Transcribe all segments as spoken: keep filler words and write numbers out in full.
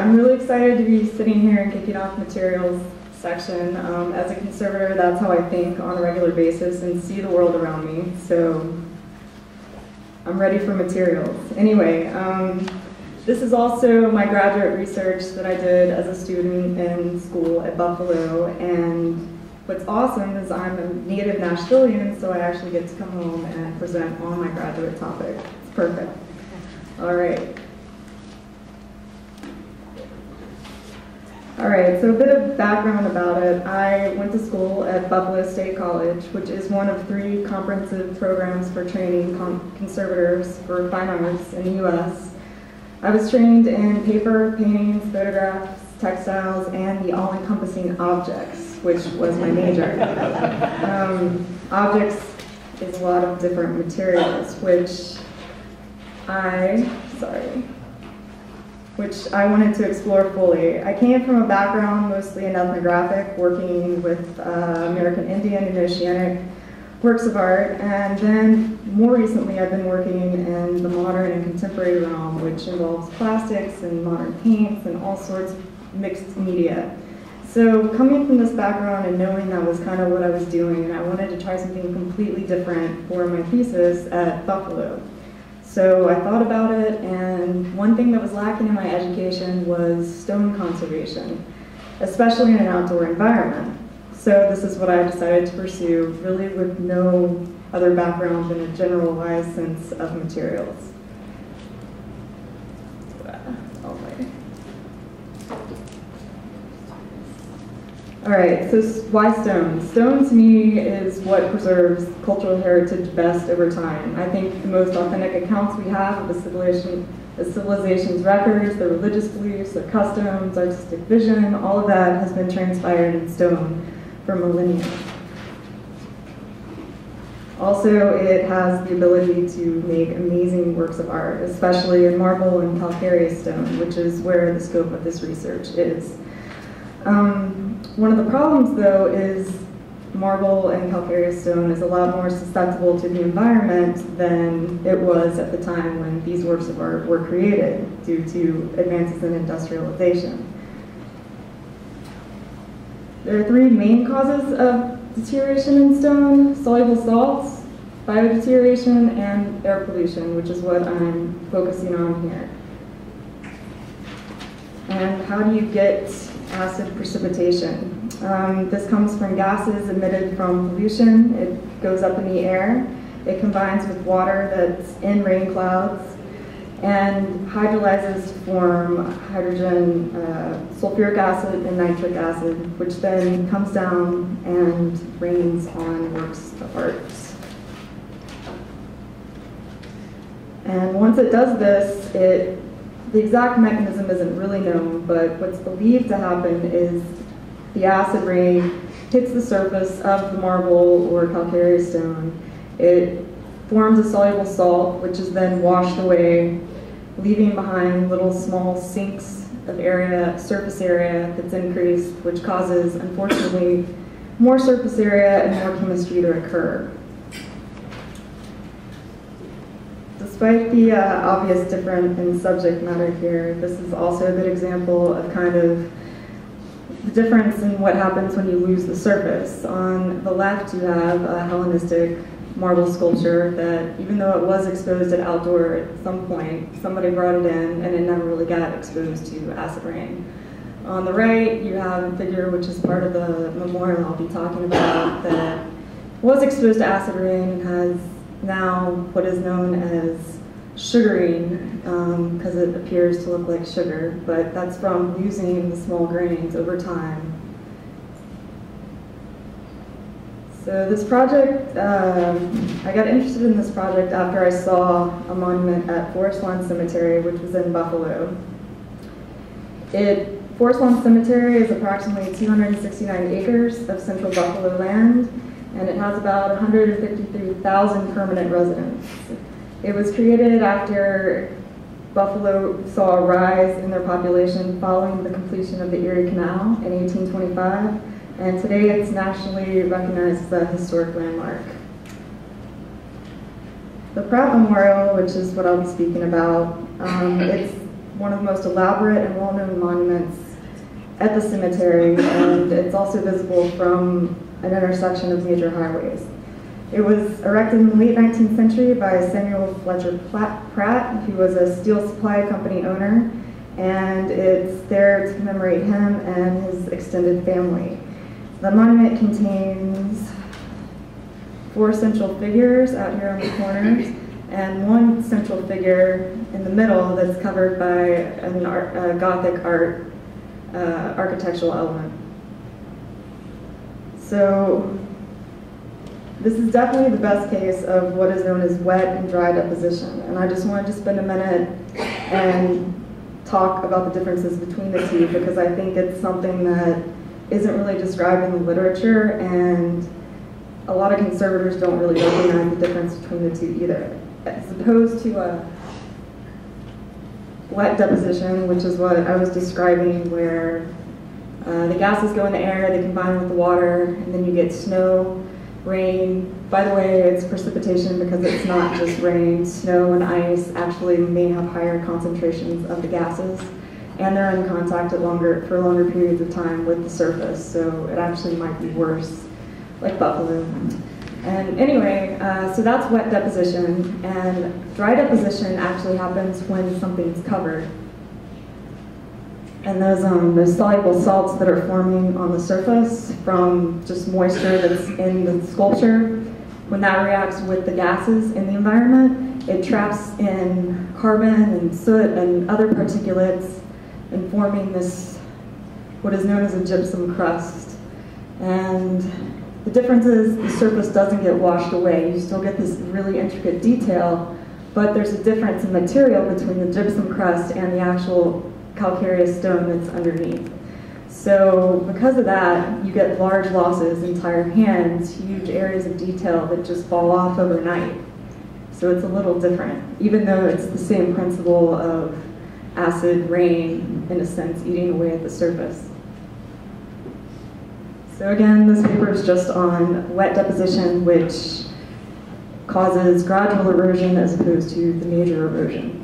I'm really excited to be sitting here and kicking off materials section. Um, as a conservator, that's how I think on a regular basis and see the world around me. So I'm ready for materials. Anyway, um, this is also my graduate research that I did as a student in school at Buffalo. And what's awesome is I'm a native Nashvilleian, so I actually get to come home and present on my graduate topic. It's perfect. All right. All right, so a bit of background about it. I went to school at Buffalo State College, which is one of three comprehensive programs for training con conservators for fine arts in the U S I was trained in paper, paintings, photographs, textiles, and the all-encompassing objects, which was my major. um, objects is a lot of different materials, which I, sorry, which I wanted to explore fully. I came from a background mostly in ethnographic, working with uh, American Indian and Oceanic works of art, and then more recently I've been working in the modern and contemporary realm, which involves plastics and modern paints and all sorts of mixed media. So coming from this background and knowing that was kind of what I was doing, I wanted to try something completely different for my thesis at Buffalo. So I thought about it, and one thing that was lacking in my education was stone conservation, especially in an outdoor environment. So this is what I decided to pursue, really with no other background than a generalized sense of materials. All right, so why stone? Stone to me is what preserves cultural heritage best over time. I think the most authentic accounts we have of the civilization, the civilization's records, their religious beliefs, their customs, artistic vision, all of that has been transpired in stone for millennia. Also, it has the ability to make amazing works of art, especially in marble and calcareous stone, which is where the scope of this research is. Um, one of the problems, though, is marble and calcareous stone is a lot more susceptible to the environment than it was at the time when these works of art were created due to advances in industrialization. There are three main causes of deterioration in stone: soluble salts, biodeterioration, and air pollution, which is what I'm focusing on here. And how do you get acid precipitation? Um, this comes from gases emitted from pollution. It goes up in the air. It combines with water that's in rain clouds and hydrolyzes to form hydrogen, uh, sulfuric acid, and nitric acid, which then comes down and rains on works of art. And once it does this, it the exact mechanism isn't really known, but what's believed to happen is the acid rain hits the surface of the marble or calcareous stone. It forms a soluble salt, which is then washed away, leaving behind little small sinks of area, surface area that's increased, which causes, unfortunately, more surface area and more chemistry to occur. Despite the uh, obvious difference in subject matter here, this is also a good example of kind of the difference in what happens when you lose the surface. On the left, you have a Hellenistic marble sculpture that, even though it was exposed at outdoor at some point, somebody brought it in and it never really got exposed to acid rain. On the right, you have a figure which is part of the memorial I'll be talking about that was exposed to acid rain and has now what is known as sugaring, because um, it appears to look like sugar, but that's from losing the small grains over time. So this project, um, I got interested in this project after I saw a monument at Forest Lawn Cemetery, which was in Buffalo. It, Forest Lawn Cemetery is approximately two hundred sixty-nine acres of central Buffalo land, and it has about one hundred fifty-three thousand permanent residents. It was created after Buffalo saw a rise in their population following the completion of the Erie Canal in eighteen twenty-five, and today it's nationally recognized as a historic landmark. The Pratt Memorial, which is what I'll be speaking about, um, it's one of the most elaborate and well-known monuments at the cemetery, and it's also visible from an intersection of major highways. It was erected in the late nineteenth century by Samuel Fletcher Pratt, who was a steel supply company owner, and it's there to commemorate him and his extended family. The monument contains four central figures out here on the corners, and one central figure in the middle that's covered by an art, uh, Gothic art uh, architectural element. So this is definitely the best case of what is known as wet and dry deposition, and I just wanted to spend a minute and talk about the differences between the two, because I think it's something that isn't really described in the literature, and a lot of conservators don't really recognize the difference between the two either. As opposed to a wet deposition, which is what I was describing, where uh, the gases go in the air, they combine with the water, and then you get snow, rain. By the way, it's precipitation because it's not just rain. Snow and ice actually may have higher concentrations of the gases, and they're in contact at longer, for longer periods of time with the surface, so it actually might be worse, like buffalo. And anyway, uh, so that's wet deposition, and dry deposition actually happens when something's covered. And those, um, those soluble salts that are forming on the surface from just moisture that's in the sculpture, when that reacts with the gases in the environment, it traps in carbon and soot and other particulates and forming this, what is known as a gypsum crust. And the difference is the surface doesn't get washed away. You still get this really intricate detail, but there's a difference in material between the gypsum crust and the actual calcareous stone that's underneath. So because of that, you get large losses, entire hands, huge areas of detail that just fall off overnight. So it's a little different, even though it's the same principle of acid rain, in a sense, eating away at the surface. So again, this paper is just on wet deposition, which causes gradual erosion as opposed to the major erosion.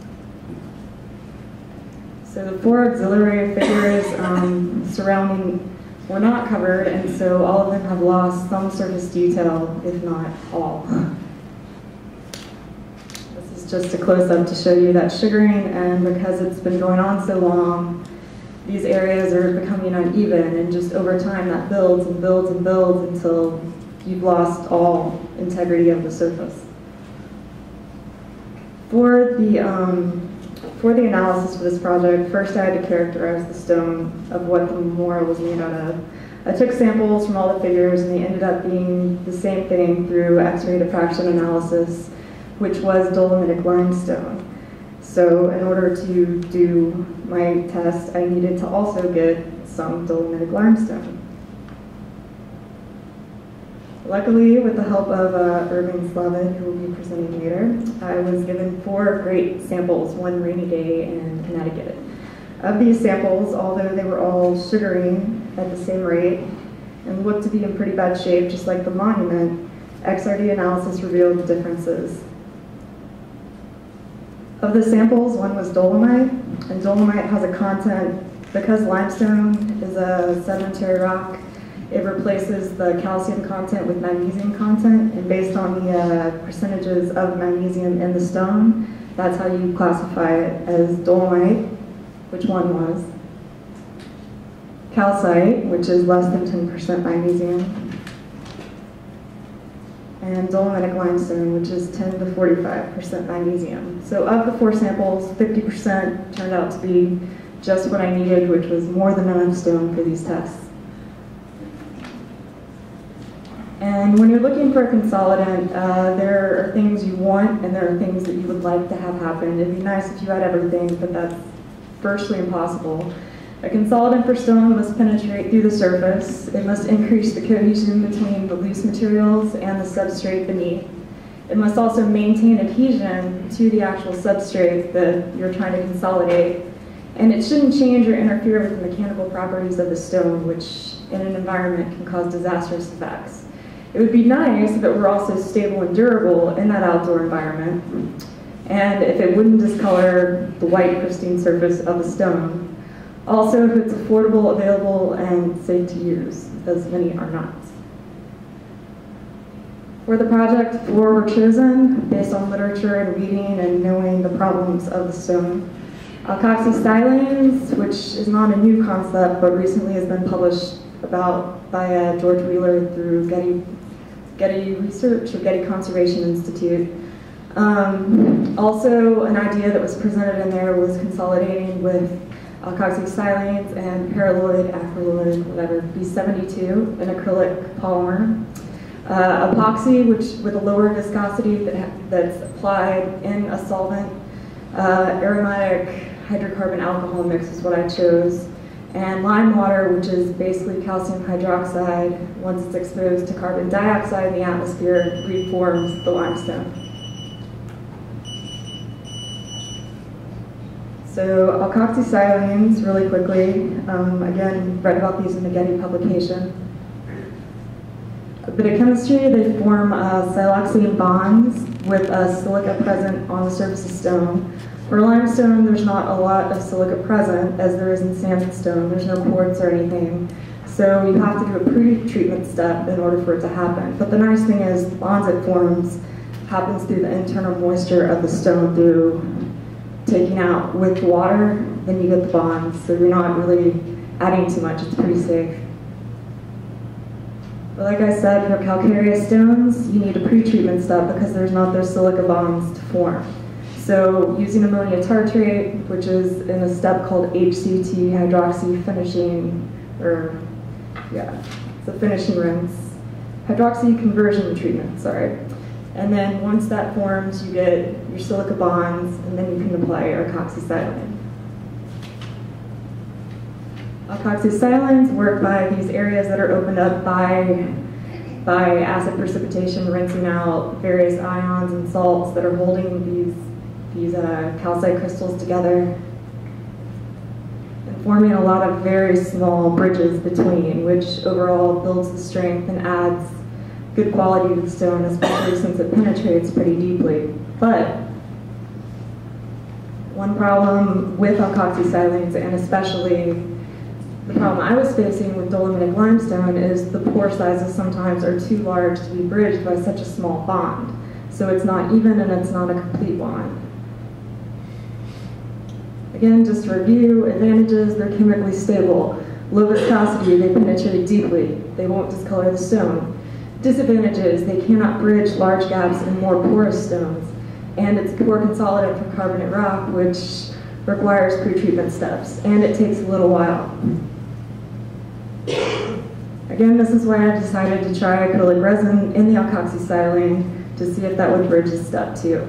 So the four auxiliary figures um, surrounding were not covered, and so all of them have lost some surface detail, if not all. This is just a close-up to show you that sugaring, and because it's been going on so long, these areas are becoming uneven, and just over time that builds and builds and builds until you've lost all integrity of the surface. For the, um, for the analysis for this project, first I had to characterize the stone of what the memorial was made out of. I took samples from all the figures, and they ended up being the same thing through X-ray diffraction analysis, which was dolomitic limestone. So in order to do my test, I needed to also get some dolomitic limestone. Luckily, with the help of uh, Irving Slavin, who will be presenting later, I was given four great samples one rainy day in Connecticut. Of these samples, although they were all sugaring at the same rate and looked to be in pretty bad shape, just like the monument, X R D analysis revealed the differences. Of the samples, one was dolomite, and dolomite has a content, because limestone is a sedimentary rock, it replaces the calcium content with magnesium content, and based on the uh, percentages of magnesium in the stone, that's how you classify it as dolomite, which one was, calcite, which is less than ten percent magnesium, and dolomitic limestone, which is ten to forty-five percent magnesium. So of the four samples, fifty percent turned out to be just what I needed, which was more than enough stone for these tests. And when you're looking for a consolidant, uh, there are things you want and there are things that you would like to have happen. It'd be nice if you had everything, but that's virtually impossible. A consolidant for stone must penetrate through the surface. It must increase the cohesion between the loose materials and the substrate beneath. It must also maintain adhesion to the actual substrate that you're trying to consolidate. And it shouldn't change or interfere with the mechanical properties of the stone, which in an environment can cause disastrous effects. It would be nice if it were also stable and durable in that outdoor environment. and if it wouldn't discolor the white pristine surface of the stone. Also, if it's affordable, available, and safe to use, as many are not. For the project, four were chosen based on literature and reading and knowing the problems of the stone. Alkoxysilanes, which is not a new concept, but recently has been published about by uh, George Wheeler through Getty, Getty Research or Getty Conservation Institute. Um, also, an idea that was presented in there was consolidating with alkoxysilanes and paraloid, acrylic, whatever, B seventy-two, an acrylic polymer. Uh, epoxy, which with a lower viscosity that that's applied in a solvent. Uh, aromatic hydrocarbon alcohol mix is what I chose. And lime water, which is basically calcium hydroxide. Once it's exposed to carbon dioxide in the atmosphere, reforms the limestone. So alkoxysilanes, really quickly. Um, again, read about these in the Getty publication. A bit of chemistry, they form uh, siloxane bonds with a silica present on the surface of stone. For limestone, there's not a lot of silica present, as there is in sandstone. There's no quartz or anything. So you have to do a pre-treatment step in order for it to happen. But the nice thing is, the bonds it forms happens through the internal moisture of the stone through taking out with water, then you get the bonds. So you're not really adding too much, it's pretty safe. But like I said, for calcareous stones, you need a pre-treatment step because there's not those silica bonds to form. So using ammonia tartrate, which is in a step called H C T, hydroxy finishing, or yeah, it's a finishing rinse. Hydroxy conversion treatment, sorry. And then once that forms, you get your silica bonds, and then you can apply your alkoxysilane. Alkoxysilanes work by these areas that are opened up by, by acid precipitation, rinsing out various ions and salts that are holding these, these uh, calcite crystals together and forming a lot of very small bridges between, which overall builds the strength and adds good quality to the stone, especially since it penetrates pretty deeply. But one problem with alkoxysilanes, and especially the problem I was facing with dolomitic limestone, is the pore sizes sometimes are too large to be bridged by such a small bond. So it's not even and it's not a complete bond. Again, just to review, advantages, they're chemically stable. Low viscosity, they penetrate deeply. They won't discolor the stone. Disadvantages, they cannot bridge large gaps in more porous stones. And it's a poor consolidant for carbonate rock, which requires pre-treatment steps, and it takes a little while. Again, this is why I decided to try acrylic resin in the alkoxysilane to see if that would bridge this step too.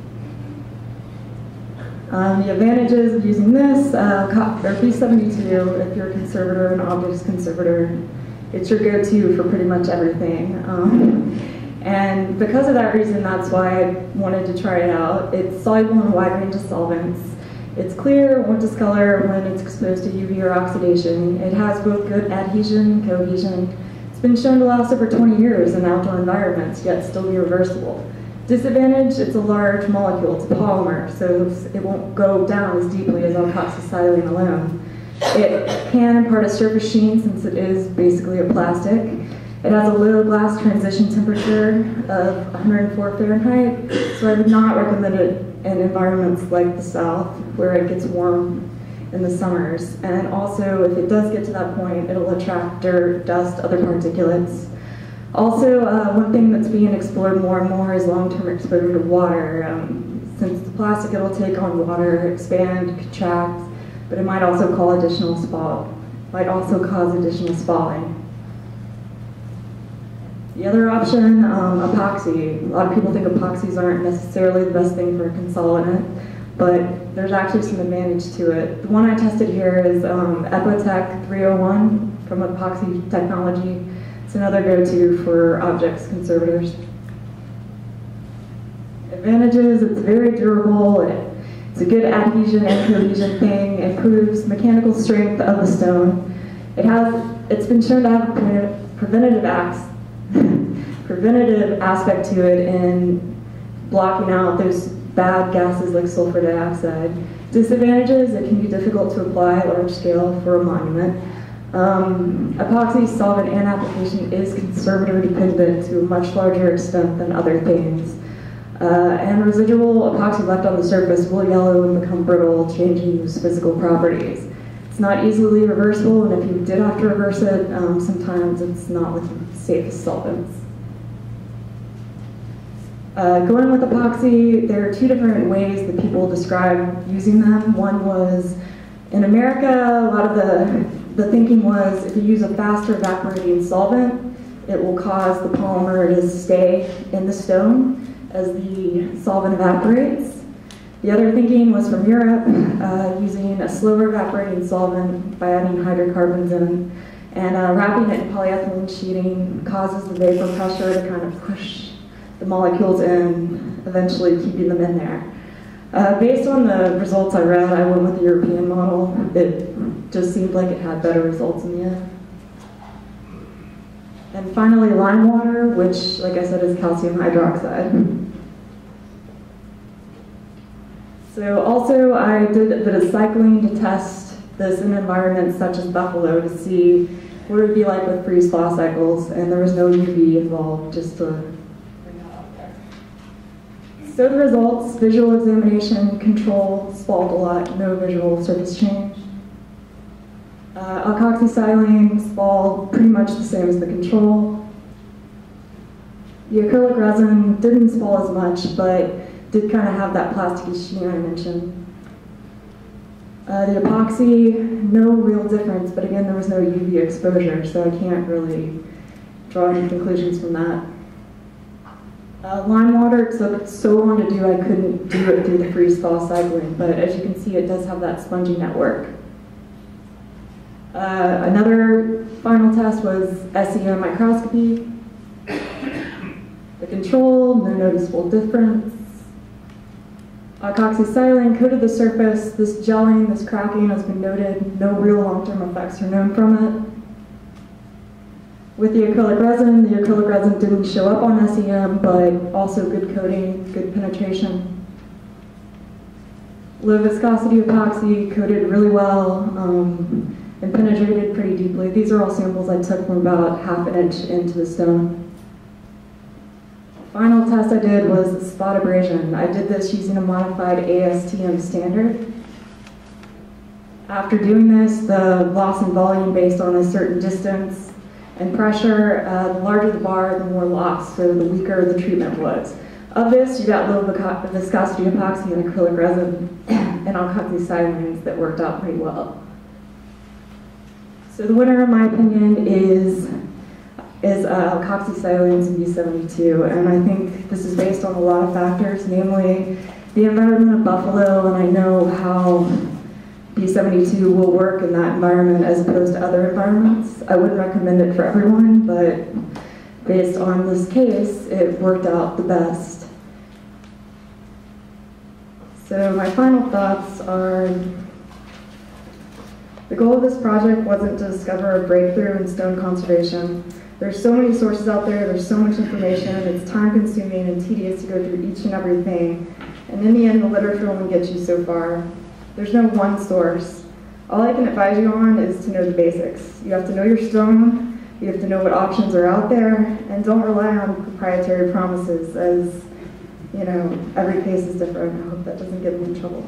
Um, the advantages of using this, uh, B seventy-two, if you're a conservator, an objects conservator, it's your go-to for pretty much everything. Um, and because of that reason, that's why I wanted to try it out. It's soluble in a wide range of solvents. It's clear, won't discolor when it's exposed to U V or oxidation. It has both good adhesion, cohesion. It's been shown to last over twenty years in outdoor environments, yet still be reversible. Disadvantage, it's a large molecule, it's a polymer, so it won't go down as deeply as alkoxysilane alone. It can impart a surface sheen since it is basically a plastic. It has a low glass transition temperature of one hundred four Fahrenheit, so I would not recommend it in environments like the South, where it gets warm in the summers. And also, if it does get to that point, it'll attract dirt, dust, other particulates. Also, uh, one thing that's being explored more and more is long-term exposure to water. Um, since the plastic, it'll take on water, expand, contract, but it might also cause additional spall, might also cause additional spalling. The other option, um, epoxy. A lot of people think epoxies aren't necessarily the best thing for a consolidant, but there's actually some advantage to it. The one I tested here is um, Epotech three oh one from Epoxy Technology. It's another go-to for objects conservators. Advantages, it's very durable. It, it's a good adhesion and cohesion thing. It improves mechanical strength of the stone. It has, it's been shown to have a preventative acts preventative aspect to it in blocking out those bad gases like sulfur dioxide. Disadvantages, it can be difficult to apply at large scale for a monument. Um, epoxy solvent and application is conservator dependent to a much larger extent than other things. Uh, and residual epoxy left on the surface will yellow and become brittle, changing those physical properties. It's not easily reversible, and if you did have to reverse it, um, sometimes it's not with the safest solvents. Uh, going with epoxy, there are two different ways that people describe using them. One was, in America, a lot of the, the thinking was if you use a faster evaporating solvent, it will cause the polymer to stay in the stone as the solvent evaporates. The other thinking was from Europe, uh, using a slower evaporating solvent by adding hydrocarbons in, and uh, wrapping it in polyethylene sheeting causes the vapor pressure to kind of push the molecules in, eventually keeping them in there. Uh, based on the results I read, I went with the European model. It just seemed like it had better results in the end. And finally, lime water, which, like I said, is calcium hydroxide. So also, I did a bit of cycling to test this in environments such as Buffalo to see what it would be like with freeze-thaw cycles, and there was no U V involved, just to bring that out there. So the results, visual examination, control, spalled a lot, no visual surface change. Uh, alkoxysilanes spalled pretty much the same as the control. The acrylic resin didn't spall as much, but did kind of have that plasticky sheen I mentioned. Uh, the epoxy, no real difference, but again, there was no U V exposure, so I can't really draw any conclusions from that. Uh, lime water took so long to do, I couldn't do it through the freeze-thaw cycling, but as you can see, it does have that spongy network. Uh, another final test was S E M microscopy. The control, no noticeable difference. Alkoxysilane coated the surface. This gelling, this cracking has been noted. No real long-term effects are known from it. With the acrylic resin, the acrylic resin didn't show up on S E M, but also good coating, good penetration. Low viscosity epoxy coated really well um, and penetrated pretty deeply. These are all samples I took from about half an inch into the stone. Final test I did was spot abrasion. I did this using a modified A S T M standard. After doing this, the loss in volume based on a certain distance and pressure, uh, the larger the bar, the more loss, so the weaker the treatment was. Of this, you got low viscosity epoxy and acrylic resin and alkoxysilanes that worked out pretty well. So the winner, in my opinion, is is uh, alkoxysilanes and B seventy-two, and I think this is based on a lot of factors, namely the environment of Buffalo, and I know how B seventy-two will work in that environment as opposed to other environments. I wouldn't recommend it for everyone, but based on this case, it worked out the best. So my final thoughts are, the goal of this project wasn't to discover a breakthrough in stone conservation. There's so many sources out there, there's so much information, it's time consuming and tedious to go through each and every thing. And in the end, the literature only gets you so far. There's no one source. All I can advise you on is to know the basics. You have to know your stone, you have to know what options are out there, and don't rely on proprietary promises, as, you know, every case is different. I hope that doesn't get me in trouble.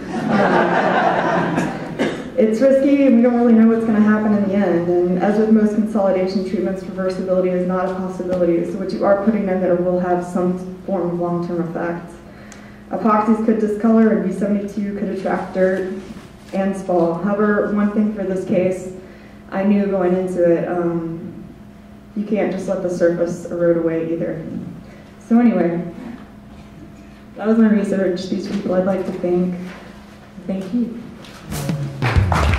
Uh, It's risky, and we don't really know what's going to happen in the end. And as with most consolidation treatments, reversibility is not a possibility. So what you are putting in there will have some form of long-term effect. Epoxies could discolor, and B seventy-two could attract dirt and spall. However, one thing for this case, I knew going into it, um, you can't just let the surface erode away either. So anyway, that was my research. These people I'd like to thank. Thank you.